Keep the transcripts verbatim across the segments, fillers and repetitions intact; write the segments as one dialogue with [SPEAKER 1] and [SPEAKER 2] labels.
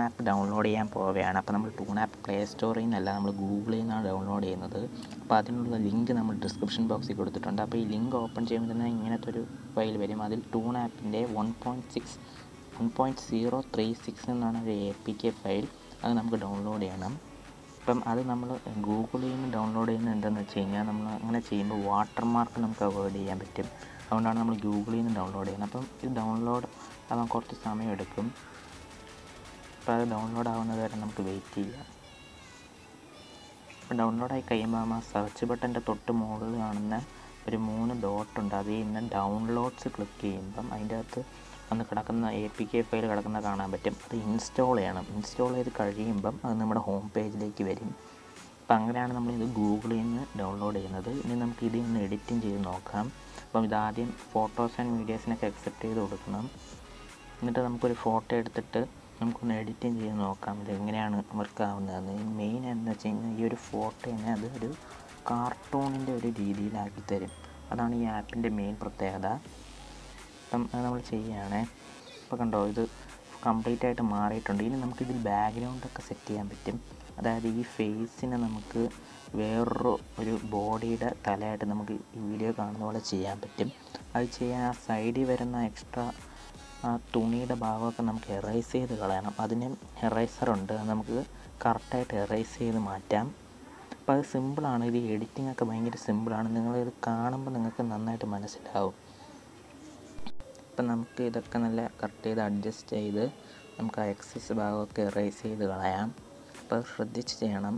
[SPEAKER 1] App download ചെയ്യാൻ പോവുകയാണ്. അപ്പോൾ നമ്മൾ ടൂൺ ആപ്പ് പ്ലേ സ്റ്റോറിൽ നിന്നല്ല, നമ്മൾ ഗൂഗിളിൽ നിന്നാണ് ഡൗൺലോഡ് ചെയ്യുന്നത്. അപ്പോൾ അതിനുള്ള ലിങ്ക് നമ്മൾ ഡിസ്ക്രിപ്ഷൻ ബോക്സിൽ കൊടുത്തിട്ടുണ്ട്. അപ്പോൾ ഈ ലിങ്ക് ഓപ്പൺ ചെയ്യുമ്പോൾ തന്നെ ഇങ്ങനത്തെ ഒരു ഫയൽ വരും. അതിൽ ടൂൺ ആപ്പിൻ്റെ one point six one point zero three six എന്നാണ് ഒരു എ പി കെ ഫയൽ. അത് നമുക്ക് ഡൗൺലോഡ് ചെയ്യണം. അപ്പം അത് നമ്മൾ ഗൂഗിളിൽ നിന്ന് ഡൗൺലോഡ് ചെയ്യുന്നത് എന്താണെന്ന് വെച്ച് കഴിഞ്ഞാൽ, നമ്മൾ അങ്ങനെ ചെയ്യുമ്പോൾ വാട്ടർ മാർക്ക് നമുക്ക് അവോയ്ഡ് ചെയ്യാൻ പറ്റും. അതുകൊണ്ടാണ് നമ്മൾ ഗൂഗിളിൽ നിന്ന് ഡൗൺലോഡ് ചെയ്യുന്നത്. അപ്പം ഇത് ഡൗൺലോഡ് ആവാൻ കുറച്ച് സമയം എടുക്കും. അപ്പോൾ അത് ഡൗൺലോഡ് ആവുന്നത് വരെ നമുക്ക് വെയിറ്റ് ചെയ്യാം. അപ്പോൾ ഡൗൺലോഡായി കഴിയുമ്പോൾ ആ സെർച്ച് ബട്ടൻ്റെ തൊട്ട് മുകളിൽ കാണുന്ന ഒരു മൂന്ന് ഡോട്ടുണ്ട്, അതിൽ നിന്ന് ഡൗൺലോഡ്സ് ക്ലിക്ക് ചെയ്യുമ്പം അതിൻ്റെ അകത്ത് വന്ന് കിടക്കുന്ന എ പി കെ ഫയൽ കിടക്കുന്ന കാണാൻ പറ്റും. അത് ഇൻസ്റ്റാൾ ചെയ്യണം. ഇൻസ്റ്റാൾ ചെയ്ത് കഴിയുമ്പം അത് നമ്മുടെ ഹോം പേജിലേക്ക് വരും. അപ്പം അങ്ങനെയാണ് നമ്മളിത് ഗൂഗിളിൽ നിന്ന് ഡൗൺലോഡ് ചെയ്യുന്നത്. ഇനി നമുക്ക് ഇതിൽ നിന്ന് എഡിറ്റിംഗ് ചെയ്ത് നോക്കാം. അപ്പം ഇതാദ്യം ഫോട്ടോസ് ആൻഡ് വീഡിയോസിനൊക്കെ അക്സെപ്റ്റ് ചെയ്ത് കൊടുക്കണം. എന്നിട്ട് നമുക്കൊരു ഫോട്ടോ എടുത്തിട്ട് നമുക്കൊന്ന് എഡിറ്റിംഗ് ചെയ്ത് നോക്കാം ഇത് എങ്ങനെയാണ് വർക്ക് ആവുന്നതെന്ന്. മെയിൻ എന്ന് വെച്ച് കഴിഞ്ഞാൽ ഈ ഒരു ഫോട്ടോനെ അത് ഒരു കാർട്ടൂണിൻ്റെ ഒരു രീതിയിലാക്കി തരും. അതാണ് ഈ ആപ്പിൻ്റെ മെയിൻ പ്രത്യേകത. അപ്പം അത് നമ്മൾ ചെയ്യുകയാണേ. ഇപ്പോൾ കണ്ടോ, ഇത് കംപ്ലീറ്റ് ആയിട്ട് മാറിയിട്ടുണ്ട്. ഇനി നമുക്കിതിൽ ബാക്ക്ഗ്രൗണ്ടൊക്കെ സെറ്റ് ചെയ്യാൻ പറ്റും. അതായത് ഈ ഫേസിനെ നമുക്ക് വേറൊരു ഒരു ബോഡിയുടെ തലയായിട്ട് നമുക്ക് ഈ വീഡിയോ കാണുന്ന പോലെ ചെയ്യാൻ പറ്റും. അത് ചെയ്യാൻ ആ സൈഡിൽ വരുന്ന എക്സ്ട്രാ ആ തുണിയുടെ ഭാഗമൊക്കെ നമുക്ക് എറേസ് ചെയ്ത് കളയണം. അതിന് എറേസറുണ്ട്, അത് നമുക്ക് കറക്റ്റായിട്ട് എറേസ് ചെയ്ത് മാറ്റാം. അപ്പോൾ അത് സിമ്പിളാണ്. ഇത് എഡിറ്റിംഗ് ഒക്കെ ഭയങ്കര സിമ്പിളാണ്. നിങ്ങളിത് കാണുമ്പോൾ നിങ്ങൾക്ക് നന്നായിട്ട് മനസ്സിലാവും. അപ്പം നമുക്ക് ഇതൊക്കെ നല്ല കറക്റ്റ് ചെയ്ത് അഡ്ജസ്റ്റ് ചെയ്ത് നമുക്ക് ആ എക്സസ് ഭാഗമൊക്കെ എറേസ് ചെയ്ത് കളയാം. അപ്പോൾ അത് ശ്രദ്ധിച്ച് ചെയ്യണം.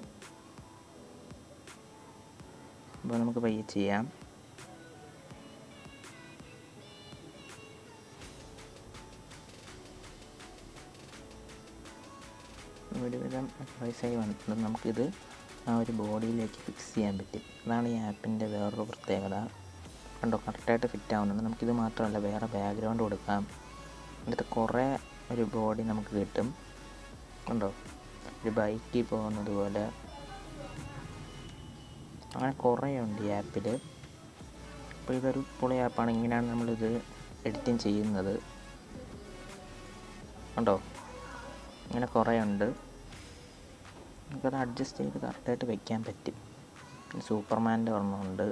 [SPEAKER 1] അപ്പോൾ നമുക്ക് പയ്യെ ചെയ്യാം. ഒരുവിധം എറേസായി വന്നിട്ടുണ്ട്. നമുക്കിത് ആ ഒരു ബോഡിയിലേക്ക് ഫിക്സ് ചെയ്യാൻ പറ്റും. അതാണ് ഈ ആപ്പിൻ്റെ വേറൊരു പ്രത്യേകത. കണ്ടോ, കറക്റ്റായിട്ട് ഫിറ്റ് ആവുന്നുണ്ട്. നമുക്കിത് മാത്രമല്ല, വേറെ ബാക്ക്ഗ്രൗണ്ട് കൊടുക്കാം. എന്നിട്ട് കുറേ ഒരു ബോഡി നമുക്ക് കിട്ടും. കണ്ടോ, ഒരു ബൈക്കിൽ പോകുന്നത് പോലെ അങ്ങനെ കുറേ ഉണ്ട് ഈ ആപ്പിൽ. അപ്പോൾ ഇതൊരു പൊളി ആപ്പാണ്. ഇങ്ങനെയാണ് നമ്മളിത് എഡിറ്റിംഗ് ചെയ്യുന്നത്. കണ്ടോ, ഇങ്ങനെ കുറേ ഉണ്ട്. നമുക്കത് അഡ്ജസ്റ്റ് ചെയ്ത് കറക്റ്റായിട്ട് വയ്ക്കാൻ പറ്റും. സൂപ്പർമാൻ്റെ ഒരെണ്ണമുണ്ട്.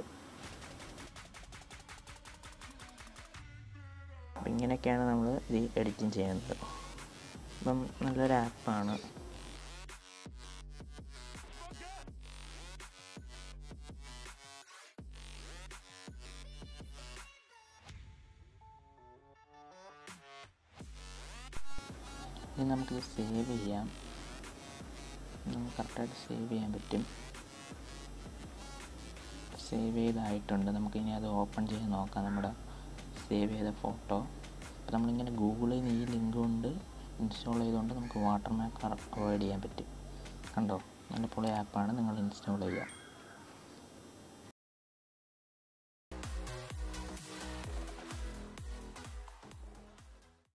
[SPEAKER 1] അപ്പം ഇങ്ങനെയൊക്കെയാണ് നമ്മൾ ഇത് എഡിറ്റിംഗ് ചെയ്യുന്നത്. അപ്പം നല്ലൊരു ആപ്പാണ്. ഇനി നമുക്കിത് സേവ് ചെയ്യാം. നമുക്ക് കറക്റ്റായിട്ട് സേവ് ചെയ്യാൻ പറ്റും. സേവ് ചെയ്തായിട്ടുണ്ട്. നമുക്കിനി അത് ഓപ്പൺ ചെയ്ത് നോക്കാം നമ്മുടെ സേവ് ചെയ്ത ഫോട്ടോ. അപ്പോൾ നമ്മളിങ്ങനെ ഗൂഗിളിൽ നിന്ന് ഈ ലിങ്ക് കൊണ്ട് ഇൻസ്റ്റാൾ ചെയ്തുകൊണ്ട് നമുക്ക് വാട്ടർ മാർക്ക് അവോയ്ഡ് ചെയ്യാൻ പറ്റും. കണ്ടോ, നല്ല പൊളി ആപ്പാണ്. നിങ്ങൾ ഇൻസ്റ്റാൾ ചെയ്യുക.